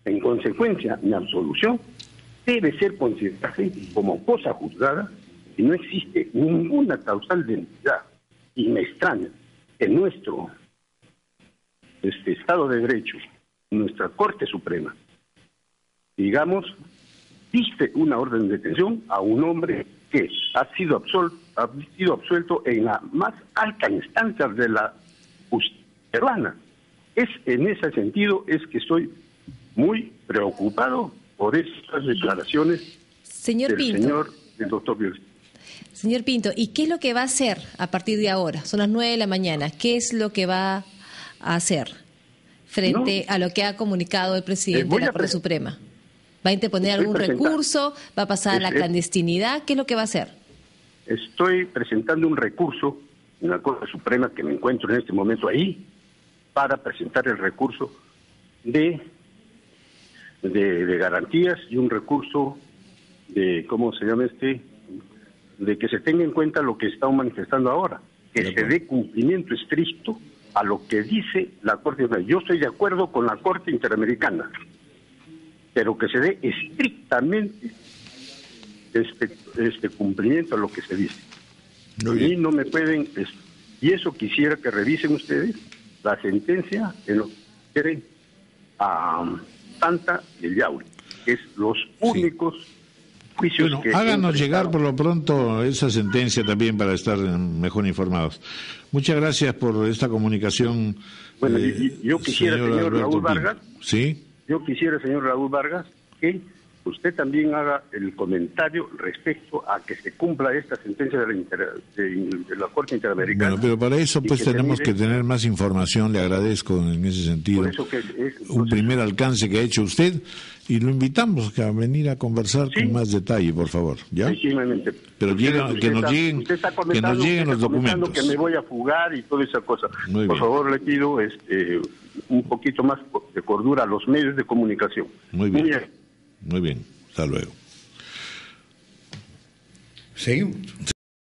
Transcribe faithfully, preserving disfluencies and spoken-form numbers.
En consecuencia, mi absolución debe ser considerada como cosa juzgada y no existe ninguna causal de nulidad. Y me extraña que nuestro este Estado de Derecho, nuestra Corte Suprema, digamos, diste una orden de detención a un hombre que ha sido absuelto, ha sido absuelto en la más alta instancia de la justicia peruana. Es en ese sentido es que estoy muy preocupado por estas declaraciones señor del Pinto. señor del doctor Violeta. Señor Pinto, ¿y qué es lo que va a hacer a partir de ahora? Son las nueve de la mañana. ¿Qué es lo que va a hacer frente no, a lo que ha comunicado el presidente de la Corte Suprema? ¿Va a interponer algún recurso? ¿Va a pasar a la clandestinidad? ¿Qué es lo que va a hacer? Estoy presentando un recurso en la Corte Suprema, que me encuentro en este momento ahí, para presentar el recurso de, de, de garantías y un recurso de, ¿cómo se llama este?, de que se tenga en cuenta lo que estamos manifestando ahora, que se dé cumplimiento estricto a lo que dice la Corte. Yo estoy de acuerdo con la Corte Interamericana, pero que se dé estrictamente este, este cumplimiento a lo que se dice. Y no me pueden, y eso quisiera que revisen ustedes la sentencia en lo que quieren a Santa y el Yauri, que es los únicos sí. juicios bueno, que... háganos llegar por lo pronto esa sentencia también para estar mejor informados. Muchas gracias por esta comunicación. Bueno, eh, yo quisiera, señor, señor Raúl Vargas, ¿sí? Yo quisiera, señor Raúl Vargas, que usted también haga el comentario respecto a que se cumpla esta sentencia de la, inter, de, de la Corte Interamericana. Bueno, pero para eso pues que tenemos mire, que tener más información, le agradezco en ese sentido. Por eso que es, es, un entonces, primer alcance que ha hecho usted y lo invitamos a venir a conversar ¿sí? con más detalle, por favor, ¿ya? Efectivamente. Pero llega, que, nos lleguen, que nos lleguen los documentos. Que me voy a fugar y toda esa cosa. Muy por bien. favor, le pido este, un poquito más de cordura a los medios de comunicación. Muy bien. Muy bien. Muy bien, hasta luego. Seguimos.